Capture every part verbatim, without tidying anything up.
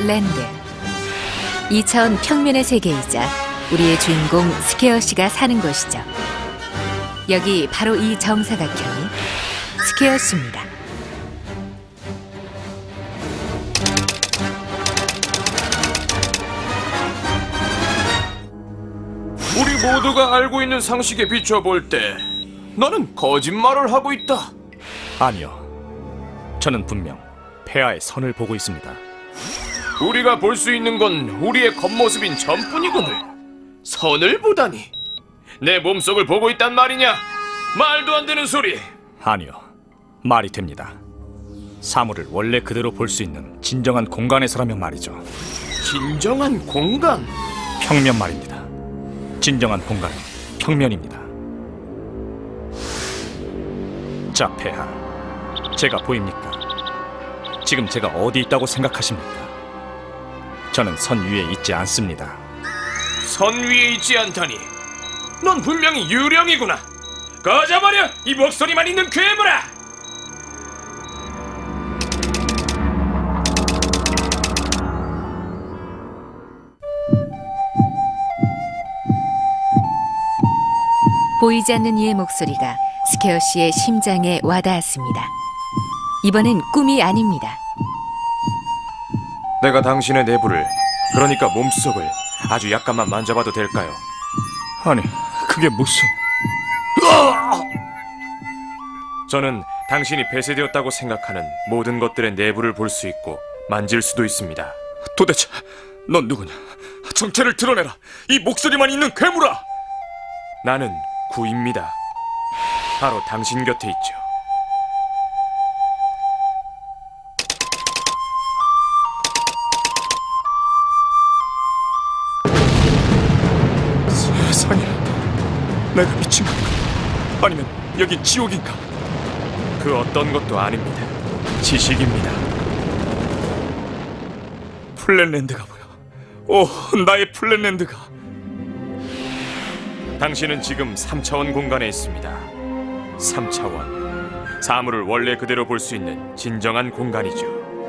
플랫랜드. 이 차원 평면의 세계이자 우리의 주인공 스퀘어 씨가 사는 곳이죠. 여기 바로 이 정사각형이 스퀘어 씨입니다. 우리 모두가 알고 있는 상식에 비춰볼 때 나는 거짓말을 하고 있다. 아니요. 저는 분명 폐하의 선을 보고 있습니다. 우리가 볼 수 있는 건 우리의 겉모습인 전뿐이거늘. 선을 보다니. 내 몸속을 보고 있단 말이냐? 말도 안 되는 소리. 아니요. 말이 됩니다. 사물을 원래 그대로 볼 수 있는 진정한 공간에서라면 말이죠. 진정한 공간? 평면 말입니다. 진정한 공간은 평면입니다. 자, 폐하. 제가 보입니까? 지금 제가 어디 있다고 생각하십니까? 저는 선 위에 있지 않습니다. 선 위에 있지 않다니. 넌 분명히 유령이구나. 꺼져버려, 이 목소리만 있는 괴물아! 보이지 않는 이의 목소리가 스퀘어 씨의 심장에 와닿았습니다. 이번엔 꿈이 아닙니다. 내가 당신의 내부를, 그러니까 몸속을 아주 약간만 만져봐도 될까요? 아니, 그게 무슨... 저는 당신이 폐쇄되었다고 생각하는 모든 것들의 내부를 볼 수 있고 만질 수도 있습니다. 도대체 넌 누구냐? 정체를 드러내라! 이 목소리만 있는 괴물아! 나는 구입니다. 바로 당신 곁에 있죠. 세상에, 내가 미친 건가? 아니면 여긴 지옥인가? 그 어떤 것도 아닙니다. 지식입니다. 플랫랜드가 보여. 오, 나의 플랫랜드가. 당신은 지금 삼 차원 공간에 있습니다. 삼 차원. 사물을 원래 그대로 볼 수 있는 진정한 공간이죠.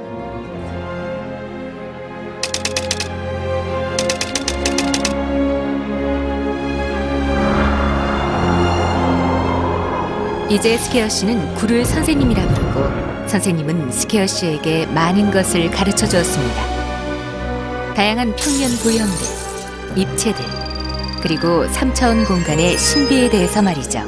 이제 스퀘어 씨는 구를 선생님이라 부르고, 선생님은 스퀘어 씨에게 많은 것을 가르쳐 주었습니다. 다양한 평면 도형들, 입체들, 그리고 삼 차원 공간의 신비에 대해서 말이죠.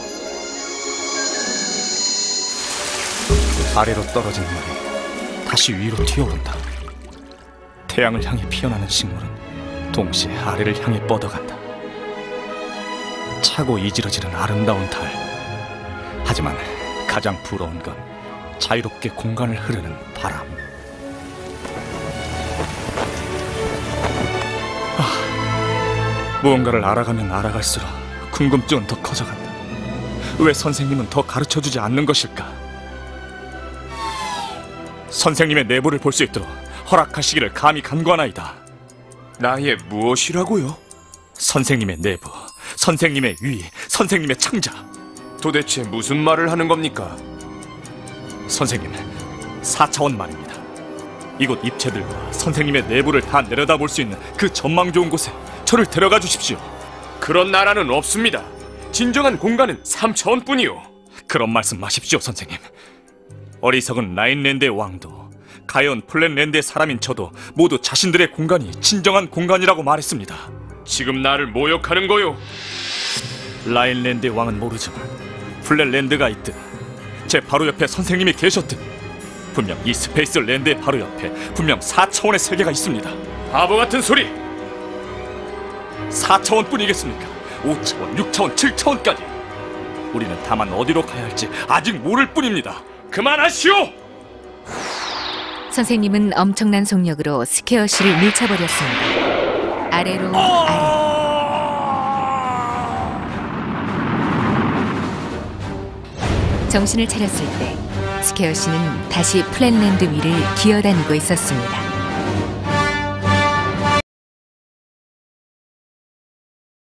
아래로 떨어진 물이 다시 위로 튀어오른다. 태양을 향해 피어나는 식물은 동시에 아래를 향해 뻗어간다. 차고 이지러지는 아름다운 달. 하지만 가장 부러운 건 자유롭게 공간을 흐르는 바람. 아, 무언가를 알아가면 알아갈수록 궁금증은 더 커져간다. 왜 선생님은 더 가르쳐주지 않는 것일까? 선생님의 내부를 볼 수 있도록 허락하시기를 감히 간구하나이다. 나의 무엇이라고요? 선생님의 내부, 선생님의 위, 선생님의 창자. 도대체 무슨 말을 하는 겁니까? 선생님, 사 차원 말입니다. 이곳 입체들과 선생님의 내부를 다 내려다볼 수 있는 그 전망 좋은 곳에 저를 데려가 주십시오. 그런 나라는 없습니다. 진정한 공간은 삼 차원뿐이요. 그런 말씀 마십시오, 선생님. 어리석은 라인랜드의 왕도, 가여운 플랫랜드의 사람인 저도 모두 자신들의 공간이 진정한 공간이라고 말했습니다. 지금 나를 모욕하는 거요? 라인랜드의 왕은 모르지만 플랫랜드가 있듯 제 바로 옆에 선생님이 계셨듯 분명 이 스페이스 랜드의 바로 옆에 분명 사 차원의 세계가 있습니다. 바보 같은 소리! 사 차원뿐이겠습니까? 오 차원, 육 차원, 칠 차원까지. 우리는 다만 어디로 가야 할지 아직 모를 뿐입니다. 그만하시오! 선생님은 엄청난 속력으로 스퀘어 씨를 밀쳐버렸습니다. 아래로 아래. 정신을 차렸을 때 스퀘어 씨는 다시 플랫랜드 위를 기어다니고 있었습니다.